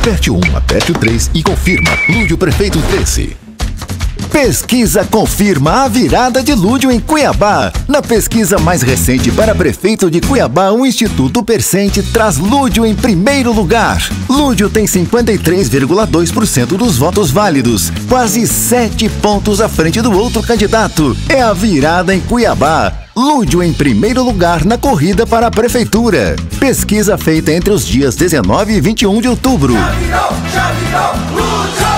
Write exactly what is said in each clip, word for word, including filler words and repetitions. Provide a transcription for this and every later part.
Aperte o um, aperte o três e confirma. Lúdio Prefeito treze. Pesquisa confirma a virada de Lúdio em Cuiabá. Na pesquisa mais recente para prefeito de Cuiabá, o Instituto Percente traz Lúdio em primeiro lugar. Lúdio tem cinquenta e três vírgula dois por cento dos votos válidos, quase sete pontos à frente do outro candidato. É a virada em Cuiabá. Lúdio em primeiro lugar na corrida para a prefeitura. Pesquisa feita entre os dias dezenove e vinte e um de outubro. Já virou, já virou, Lúdio!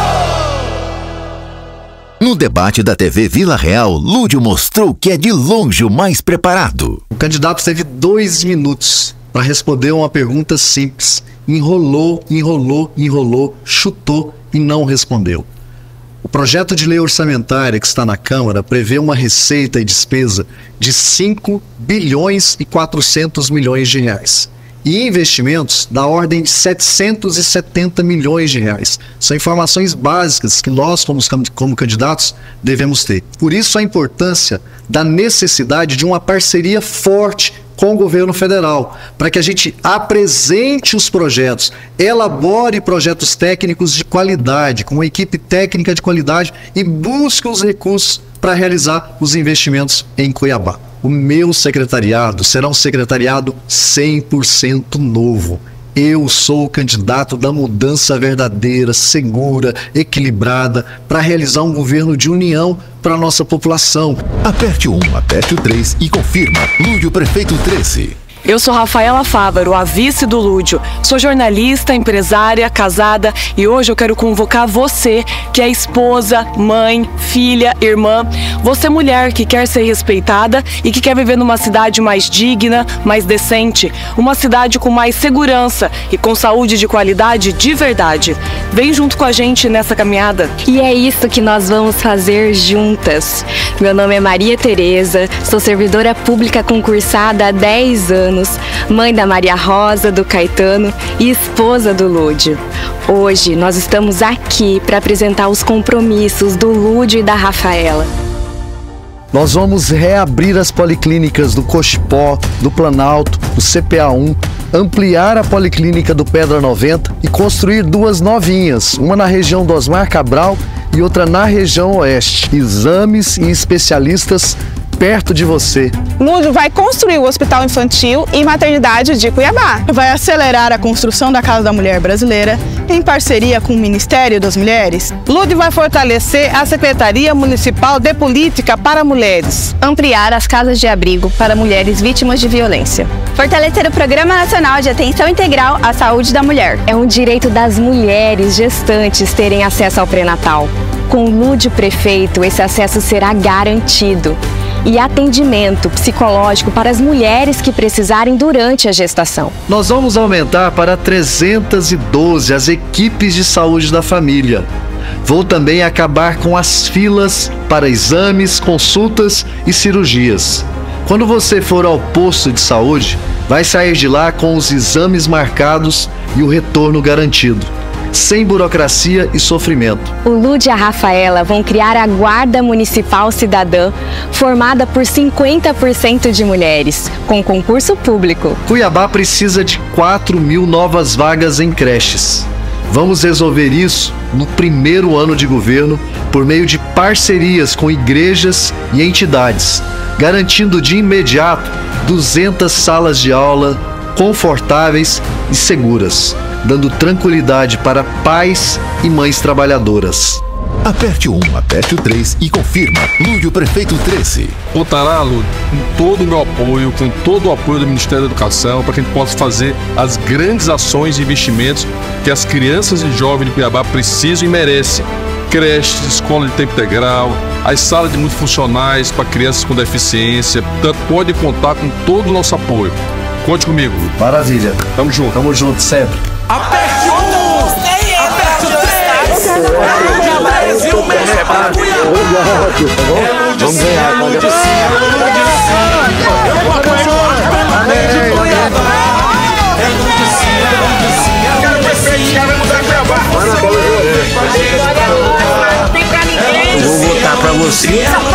No debate da T V Vila Real, Lúdio mostrou que é de longe o mais preparado. O candidato teve dois minutos para responder uma pergunta simples. Enrolou, enrolou, enrolou, chutou e não respondeu. O projeto de lei orçamentária que está na Câmara prevê uma receita e despesa de cinco bilhões e quatrocentos milhões de reais. E investimentos da ordem de setecentos e setenta milhões de reais. São informações básicas que nós, como, como candidatos, devemos ter. Por isso a importância da necessidade de uma parceria forte com o governo federal, para que a gente apresente os projetos, elabore projetos técnicos de qualidade, com uma equipe técnica de qualidade e busque os recursos para realizar os investimentos em Cuiabá. O meu secretariado será um secretariado cem por cento novo. Eu sou o candidato da mudança verdadeira, segura, equilibrada, para realizar um governo de união para a nossa população. Aperte o um, aperte o três e confirma. Lúdio Prefeito treze. Eu sou Rafaela Fávaro, a vice do Lúdio. Sou jornalista, empresária, casada e hoje eu quero convocar você, que é esposa, mãe, filha, irmã. Você mulher que quer ser respeitada e que quer viver numa cidade mais digna, mais decente. Uma cidade com mais segurança e com saúde de qualidade de verdade. Vem junto com a gente nessa caminhada. E é isso que nós vamos fazer juntas. Meu nome é Maria Tereza, sou servidora pública concursada há dez anos. Mãe da Maria Rosa, do Caetano e esposa do Lúdio. Hoje nós estamos aqui para apresentar os compromissos do Lúdio e da Rafaela. Nós vamos reabrir as policlínicas do Cochipó, do Planalto, do C P A um, ampliar a policlínica do Pedra noventa e construir duas novinhas, uma na região do Osmar Cabral e outra na região oeste. Exames e especialistas perto de você. Lúdio vai construir o Hospital Infantil e Maternidade de Cuiabá. Vai acelerar a construção da Casa da Mulher Brasileira em parceria com o Ministério das Mulheres. Lúdio vai fortalecer a Secretaria Municipal de Política para Mulheres. Ampliar as casas de abrigo para mulheres vítimas de violência. Fortalecer o Programa Nacional de Atenção Integral à Saúde da Mulher. É um direito das mulheres gestantes terem acesso ao pré-natal. Com o Lúdio Prefeito, esse acesso será garantido. E atendimento psicológico para as mulheres que precisarem durante a gestação. Nós vamos aumentar para trezentas e doze as equipes de saúde da família. Vou também acabar com as filas para exames, consultas e cirurgias. Quando você for ao posto de saúde, vai sair de lá com os exames marcados e o retorno garantido. Sem burocracia e sofrimento. O Lúdio e a Rafaela vão criar a Guarda Municipal Cidadã, formada por cinquenta por cento de mulheres, com concurso público. Cuiabá precisa de quatro mil novas vagas em creches. Vamos resolver isso no primeiro ano de governo por meio de parcerias com igrejas e entidades, garantindo de imediato duzentas salas de aula confortáveis e seguras, dando tranquilidade para pais e mães trabalhadoras. Aperte o um, aperte o três e confirma. Lúdio Prefeito treze. Contará, Lúdio, com todo o meu apoio, com todo o apoio do Ministério da Educação, para que a gente possa fazer as grandes ações e investimentos que as crianças e jovens de Cuiabá precisam e merecem. Creches, escola de tempo integral, as salas de multifuncionais para crianças com deficiência. Portanto, pode contar com todo o nosso apoio. Conte comigo. Maravilha. Tamo junto. Tamo junto sempre. Aperte um! Aperte o três! O Brasil merece para Cuiabá! Vamos ganhar. É Lúdio sim, é Lúdio sim! Eu apoio a de Cuiabá! É Lúdio sim, é Lúdio sim, é Lúdio sim! Quero mudar Cuiabá! Eu vou votar pra você.